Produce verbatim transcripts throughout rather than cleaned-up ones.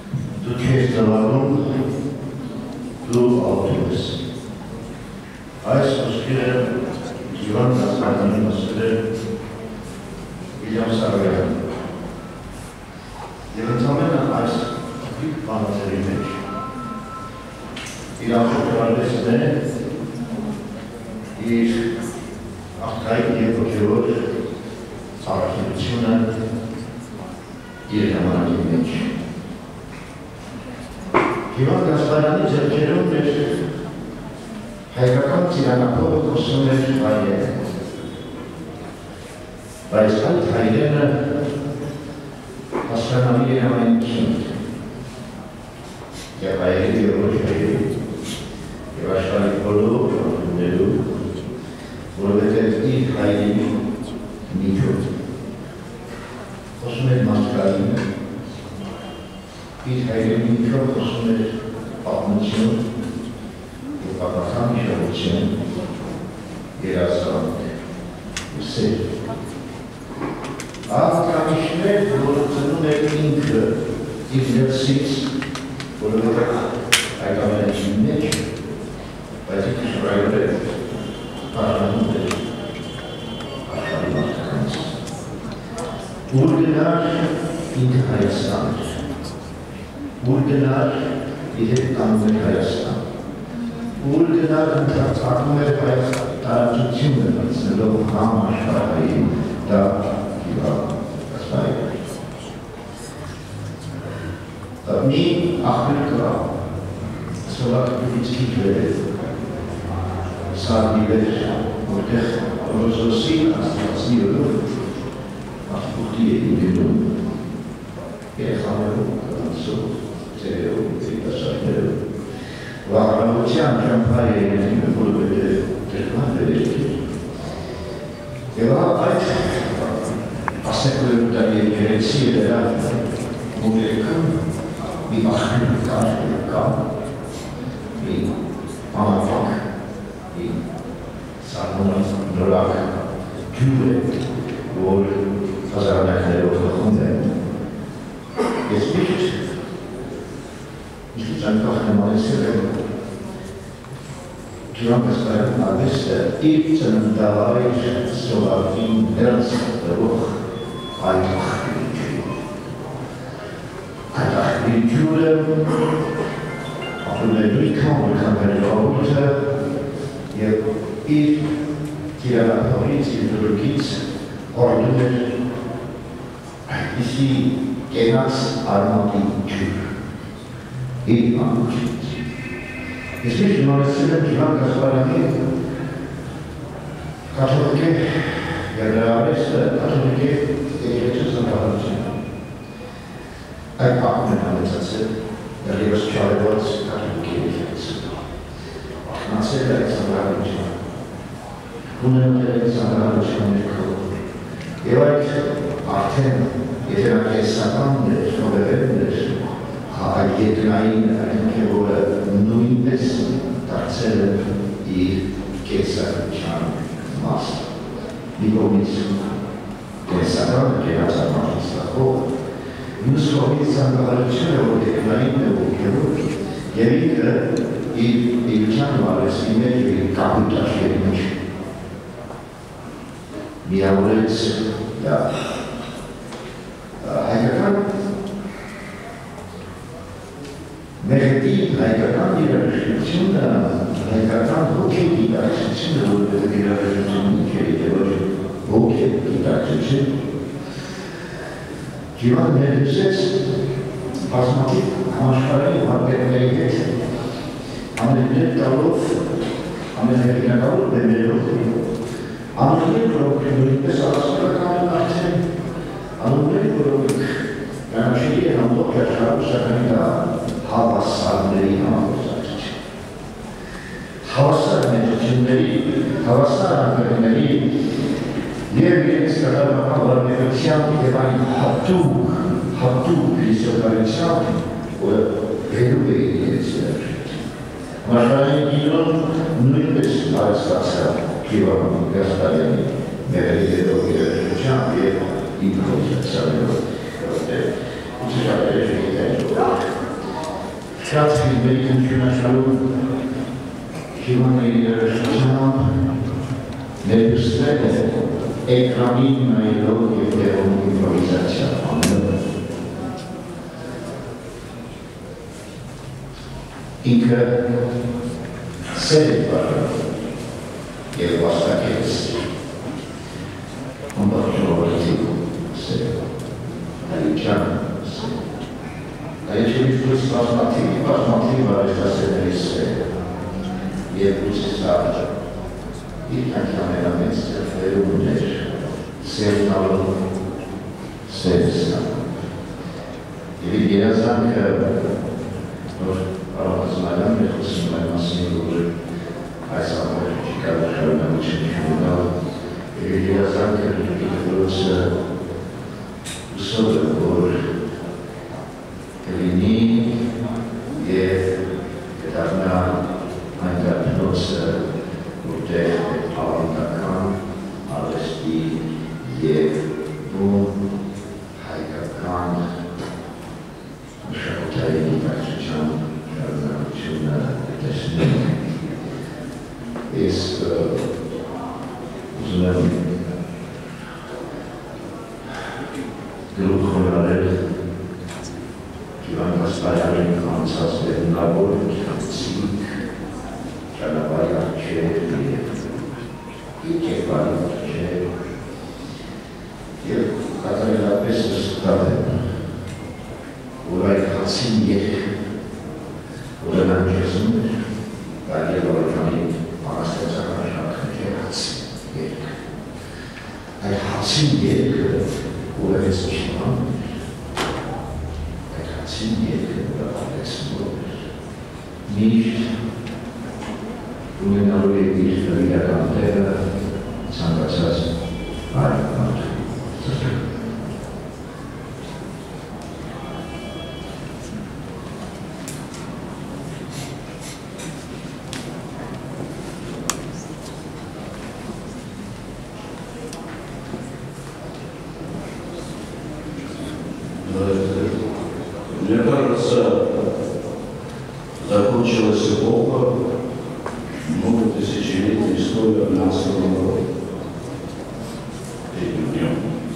Tu քեզ դվանում, դու ալտում ես։ Այս խոսքերը Ջիվան Գասպարյանի ասել է Վիլյամ Սարոյանը։ Եվ ընդամենը այս բանաձևի մեջ իր աշոտարվեսն է իր աղթային և հոգևոր առաքելությունը իր ժամանակի մեջ։ Ջիվան Գասպարյանի ձեռքերում էր հայկական ծիրանափողը խոսում էր հայերը, բայց այդ հայրենը հասկանալի է ամենքին, և հայերի և ոչ հայերի, և աշխարհի բոլոր անուններու, որովհետև իր հայրենի միջոց խոսում էր մարդկային, իր հայրենի միջոց խոսում էր պատմություն և պատմական իշխանություն, երազանք ու սեր։ Աղականիշներ, որը ծնում էր ինքը իր ներսից, որովհետև այդ ամենի մեջ, բայց ինքը շռայր էր, պարանում էր աշխարհի մարդկանց։ Ուր գնար ինքը Հայաստան էր, ուր գնար իր հետ տանում էր Հայաստան, ուր գնար ընդարձակում էր տարածությունը մտցնելով համ աշխարհային դա Մի աղբեր կա, սովակտուվից քիչ վերև, սարդի վեր, որտեղ Ռոզոսի աստվածի օրով աղբուղտի է ինդենում, երեխաներով, կանացով, ծերերով, երիտասարդներով, վաղարավության ճամփա է երեխին, որովհետև տրկման վերև է։ Եվ այդ ասեկուերու տարի երեցի է դրա մուրեկում մի աղբեր կար կա, մի ամավակ, մի սարմոնած նորակ ջուր է, որ հազարամյակներով խխում է։ Ես միշտ, միշտ անկախ նմանեցել եմ Ջիվան Գասպարյանի արվեստը իր ծննդավայր սովակին ներս դրող այդ աղբերի ջուրը։ Այդ աղբերի ջուրը ապրում է նույնքան, որքան վերջավորությունը և իր տիրանափողից, իր դրոգից հորդում էր այդպիսի կենաց արմատի ջուր, իր մանուչից։ Ես միշտ նորեցել եմ Ջիվան Գասպարյանի կաթողիկե և նրա արվեստը կաթողիկե եկեղեցու ծննդավայրությունը։ Այդ պահում են հանդեցացել դեռևս չարևած կաթողիկե եկեղեցու։ Արթնացել է այդ ծննդավայրությունը, ունենել այդ ծննդավայրության ներքով։ Եվ այդ արդեն եթերակեսական էր, նովելերն էր, այդ ետնային այնքե, որը նույնպես դարձել է իր կենսագրության մասը։ Մի կողմից կենսական կենացական ստախող, մյուս կողմից ծննդավայրությունը, որ ետնային է ոգևոր, և ինքը իր իրության արվեստի մեջ իր կապիտաշերի մեջ միավորեց հայկական մեղեդի հայկական իրավեշտությունը, հայկական հոգի դիտակցությունը, որովհետև իրավեշտությունը չէ, եւ ոչ հոգի դիտակցություն։ Ջիվան ներդրեց բազմաթիվ համաշխարհային վարպետների հետ ամեններ տալով, ամենահեղինակավոր բեմերով, անուններ, որոնք նույնպես առասպելական արդեն, անուններ, որոնք գանաշելի են ամբողջ աշխարհում, սակայն դա հավասարների համագործակցություն։ Հավասար մեծությունների, հավասար անկրների և իրենց կատարական վարպետությամբ և այն հատուկ, հատուկ փիլիսոփայությամբ, որը բերում է իրենց ներշնչություն։ Աշխարհային կինոն նույնպես արստացավ Ջիվան Գասպարյանի մեղեդիելով իրավեշտությամբ և իմպրովիզացիաներով, որտեղ ուսուցչական երեխեքներ Շատ ֆիլմերի հնչյունաշարում Շիմոնի երաժշտությամբ ներկայացնել է էկրանին նայելով և տեղում իմպրովիզացիա անելը։ Ինքը սեր է բարը և վաստակեց ամբողջովորեցի սեր է, այլիչան սեր է։ Այլիչևից պլուս բազմաթիվ, բազմաթիվ արեստասերների սեր է և պլուս սարջը։ Իր կյանքի ամենամեծ ձեռքերում ուներ սեր տալով, սեր ստանալով։ Եվ իր երազանքը, որ Արավազնայանը մեր խոսում այն մասին, որ այս ամբողջ չկար շարունակություն ունենալ, եւ իր երազանքը դրոցը ուսով է, որ կլինի եւ կդառնա այն դեպքոցը, որտեղ ավանդական արվեստի եւ բուն հայկական մշակութային գիտակցության շարունակությունը տեսնում։ Ես ուզում եմ գլուխ խորարել Իվան Կասպարյանի անցած վերնավոր ցիկ ճանապարհի առջև եւ իջեվարի առջև եւ կատարելապես վստահ եմ, որ այդ հացին երեք ուրեմն ջեզում էր, կարելի է որքանի անաստվածական աշխատանքի հացին երեք։ Այդ հացին երեքը ուրեմն չիման էր, այդ հացին երեքը ուրեմն նոր էր, միշտ ունենալու է իր իրական տեղը ցանկացած այլ մարդու ծրտում։ Мне кажется, закончилась эпоха многотысячелетней истории армянского народа этим днем.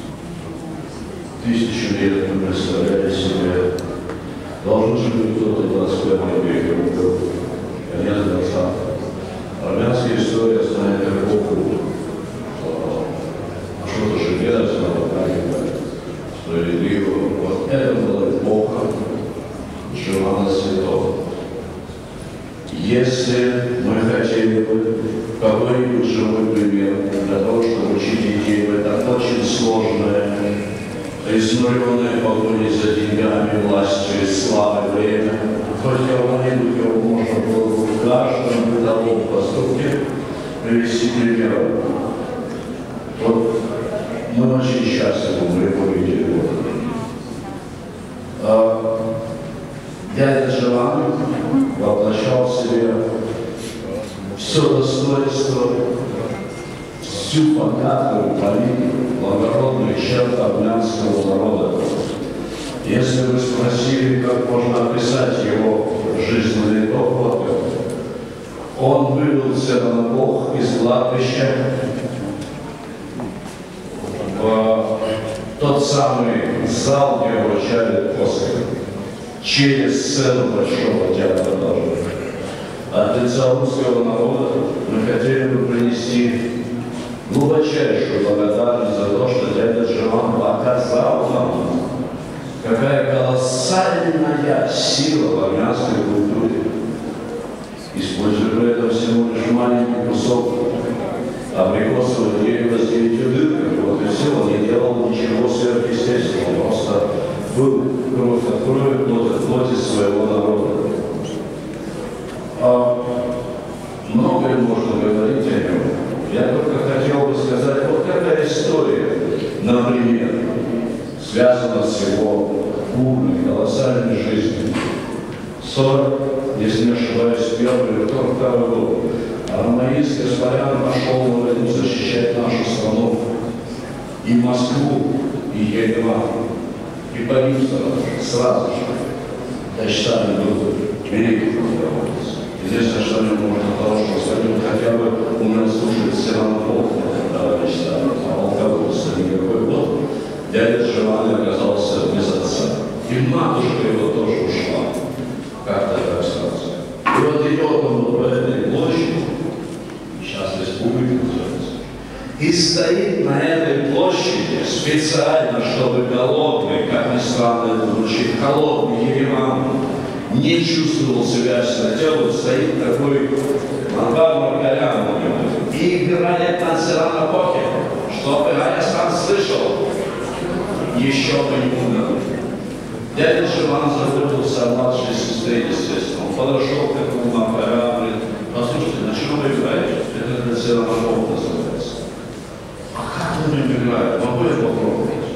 Тысячу лет мы представляли себе, должен же быть кто-то в двадцать первом веке, конец двадцатого. Армянская история знает эпоху что-то железного, справедливого. Вот это была эпоха Живана Святого. Если мы хотели бы какой-нибудь живой пример для того, чтобы учить детей в это очень сложное, изнуренное погоней за деньгами, властью и славой время, хоть кого-нибудь, кого можно было бы в каждом бытовом поступке привести пример. Вот мы очень счастливы, мы его видели. Дядя Живан воплощал в себе все достоинство, всю богатую политику, благородную черту армянского народа. Если вы спросили, как можно описать его жизненный опыт, он вывелся на Бог из кладбища в тот самый зал, где вручали Оскар. Через сцену Большого театра должны. От лица русского народа мы хотели бы принести глубочайшую благодарность за то, что дядя Живан показал нам, какая колоссальная сила в армянской культуре. Используя при этом всего лишь маленький кусок абрикосового дерева с девятью дырками, вот и все, он не делал ничего сверхъестественного, он просто был кровь от крови, плоть от плоти своего народа. А многое можно говорить о нем. Я только хотел бы сказать, вот какая история, например, связана с его бурной, колоссальной жизнью. сорок, если не ошибаюсь, первый или второй год. Армаис Каспарян пошел на войну защищать нашу страну, и Москву, и Ереван. И погиб сразу же. Дочитали был великий полководец. Известно, что о нем можно хорошо сказать, хотя бы умел слушать все равно плохо, товарищ а полководца никакой. Вот дядя Джованни оказался без отца. И матушка его тоже ушла. Как-то так сразу. И вот идет он по этой площади, сейчас республика называется, и стоит на этой площади специально, чтобы голодный, как ни странно это звучит, холодный Ереван не чувствовал себя силой, стоит такой Мангар Маргалян и играет на Сиранопохе, чтобы я сам слышал, еще бы не надо. Дядя Живан заботился о младшей сестре, естественно. Он подошел к этому Маргаляну, говорит: послушайте, на чем вы играете? Это на Сиранопох называется. А как он не играет? Могу я попробовать?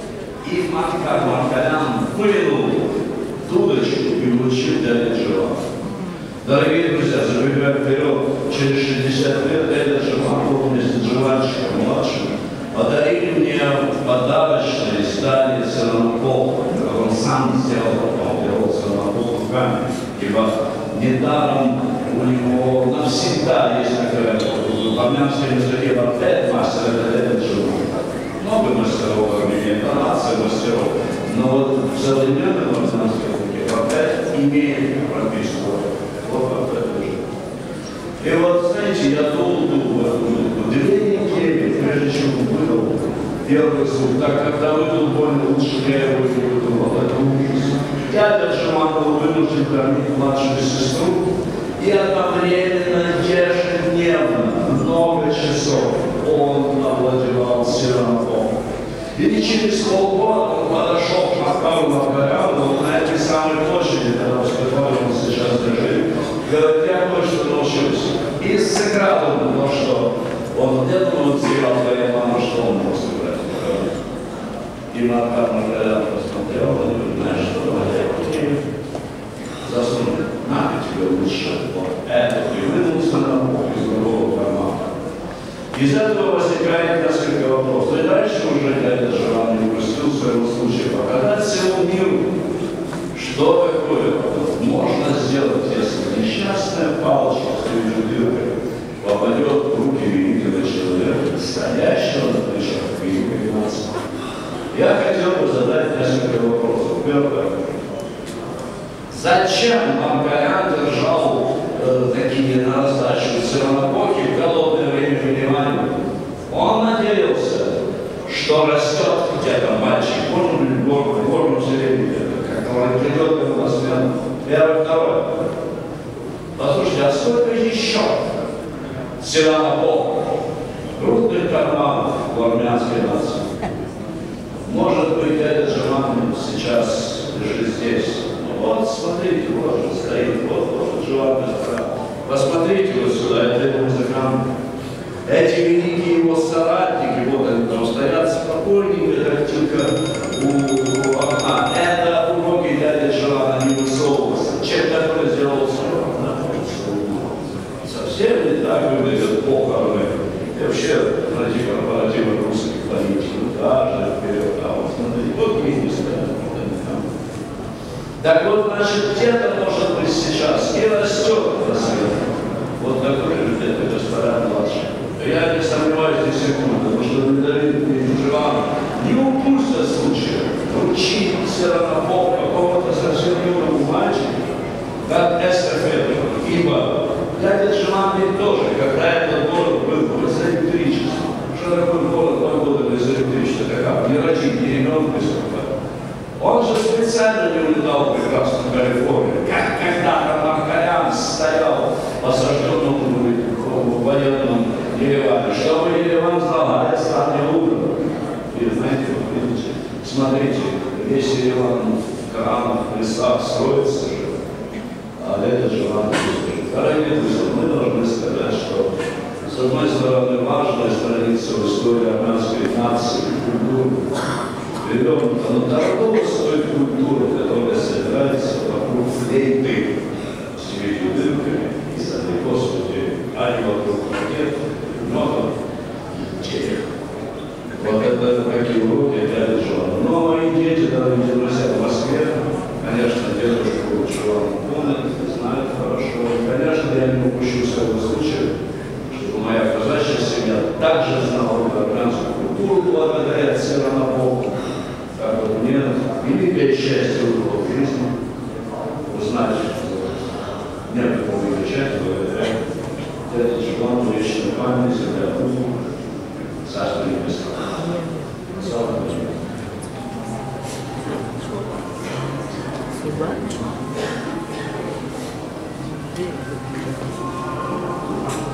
И Мангар Маргалян вынул дудочку и учил дядя Живан. Дорогие друзья, забегая вперед, через шестьдесят лет дядя Живан был вместе с Живанчиком младшим, подарили мне подарочное издание Сиранопоха, которое он сам сделал, он делал Сиранопох руками, ибо недаром у него навсегда есть такая, в армянском языке портрет мастера, это дядя Живан. Много мастеров в Армении, это нация мастеров, но вот в современном армянском языке портрет имеет прописку. Вот это же. И вот, знаете, я долго две недели, прежде чем выдал первый звук, так когда выдал больно, лучше я его не выдавал, это ужас. Дядя Живан был вынужден кормить младшую сестру, и одновременно, ежедневно, много часов он овладевал Сиранопохом. И через полгода он подошел к Макару Маргаляну на этой самой площади, когда он сейчас лежит, говорит: я кое-что научился. И сыграл он то, что он где-то вот сыграл, говорит: мама, что он мог сыграть. И Макар Маргалян посмотрел, он говорит: знаешь что, я засунул, на тебе лучше. Это и вынулся на бок из другого кармана. Из этого возникает несколько вопросов. И дальше уже дядя Живан не упустил своего случая показать всему миру, что такое можно сделать, если несчастная палочка с той же дыркой попадет в руки великого человека, стоящего на плечах великой нации. Я хотел бы задать несколько вопросов. Первое. Зачем Маргалян держал э, такие на раздачу Сиранопохи в голодное время в Ереване? Он надеялся, что растет где-то мальчик, может быть, в горном селе, который придет ему на смену. Первое, второе. Послушайте, а сколько еще Сиранопох крупных карманов в армянской нации? Может быть, дядя Живан сейчас лежит здесь. Вот, смотрите, вот он стоит, вот, вот Живан Бестра. Посмотрите вот сюда, это его музыкант. Эти великие его соратники, вот они там стоят спокойненько, как только у окна. Это уроки дяди Живана не высовывался. Человек, который сделал сорок, находится у ума. Совсем не так выглядят похороны. И вообще, знаете, корпоративы русских политиков, каждый вперед, а вот смотрите, вот мини стоят. Так вот, значит, где-то, может быть, сейчас и растет на свет. Вот такой же где-то господин младший. Я не сомневаюсь ни секунды, потому что Медалин и Живан не упустят случая вручить Сиранопох какого-то совсем юного мальчика, как эстафету. Ибо дядя Живан ведь тоже, когда этот город был без электричества, что такое город два года без электричества, как не родить, не ребенка без этого. Он же специально не улетал в прекрасную Калифорнию, как когда-то Маргалян стоял осажденным в военном Ереване, чтобы Ереван знал, а я стану утром. И знаете, вот видите, смотрите, весь Ереван в храмах, в лесах строится же, а это же вам служит. Дорогие друзья, мы должны сказать, что с одной стороны важная страница в истории армянской нации и культуры, перевернута, но дорого стоит культура, которая собирается вокруг флейты с девятью дырками и сады Господи, а не вокруг ракет, много денег. Вот это такие уроки дяди Живана. Но мои дети, дорогие друзья, в Москве, конечно, дедушку Живана помнят, всю его жизнь узнать некоторую его часть благодаря дяде Жуану, вечной памяти, Святому, Царству Небесного. Слава Богу. Спасибо.